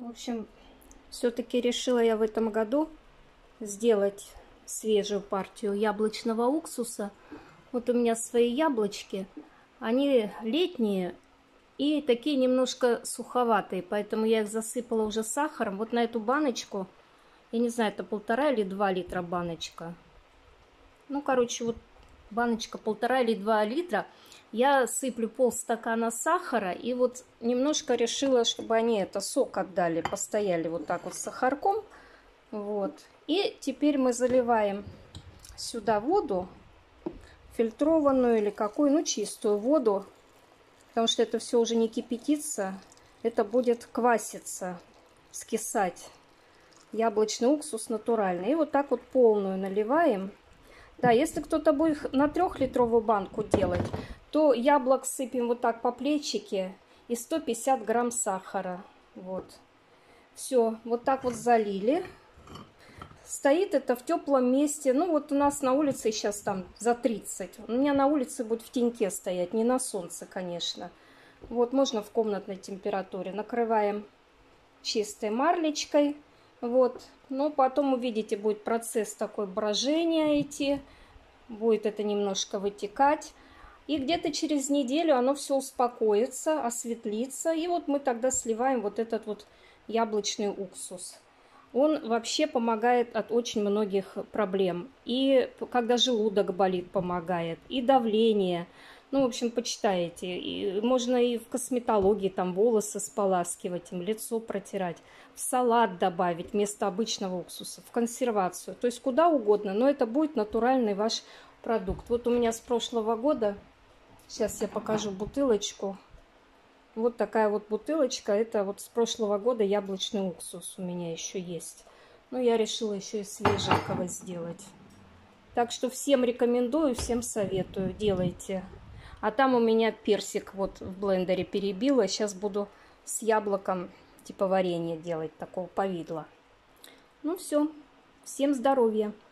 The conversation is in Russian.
В общем, все-таки решила я в этом году сделать свежую партию яблочного уксуса. Вот у меня свои яблочки. Они летние и такие немножко суховатые, поэтому я их засыпала уже сахаром. Вот на эту баночку, я не знаю, это 1,5 или 2 литра баночка. Ну, короче, вот баночка 1,5 или 2 литра. Я сыплю полстакана сахара и вот немножко решила, чтобы они сок отдали, постояли вот так вот с сахарком. Вот. И теперь мы заливаем сюда воду, фильтрованную или какую, ну, чистую воду, потому что это все уже не кипятится, это будет кваситься, скисать. Яблочный уксус натуральный. И вот так вот полную наливаем. Да, если кто-то будет на 3-литровую банку делать, то яблок сыпем вот так по плечике и 150 грамм сахара. Вот. Все, вот так вот залили. Стоит это в теплом месте. Ну вот у нас на улице сейчас там за 30. У меня на улице будет в теньке стоять, не на солнце, конечно. Вот можно в комнатной температуре. Накрываем чистой марлечкой. Вот. Но потом увидите, будет процесс такой брожения идти. Будет это немножко вытекать. И где-то через неделю оно все успокоится, осветлится. И вот мы тогда сливаем вот этот вот яблочный уксус. Он вообще помогает от очень многих проблем. И когда желудок болит, помогает. И давление. Ну, в общем, почитаете. И можно и в косметологии там волосы споласкивать, им лицо протирать. В салат добавить вместо обычного уксуса. В консервацию. То есть куда угодно. Но это будет натуральный ваш продукт. Вот у меня с прошлого года. Сейчас я покажу бутылочку. Вот такая вот бутылочка. Это вот с прошлого года яблочный уксус у меня еще есть. Но я решила еще и свеженького сделать. Так что всем рекомендую, всем советую. Делайте. А там у меня персик вот в блендере перебила. Сейчас буду с яблоком типа варенье делать, такого повидла. Ну все. Всем здоровья.